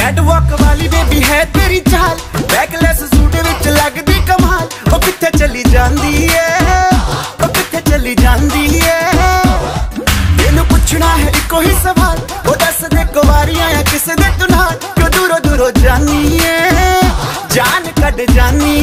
Catwalk वाली baby है तेरी चाल, बैकलेस सूट विच लगदी कमाल। ओ किथे चली जांदी है, ओ किथे चली जांदी है। तेनू पुछना है इको ही सवाल, ओ दस दे कुवारी आया किसे दे तू नाल, क्यों दूरों दूरों जानी है, जान कड जानी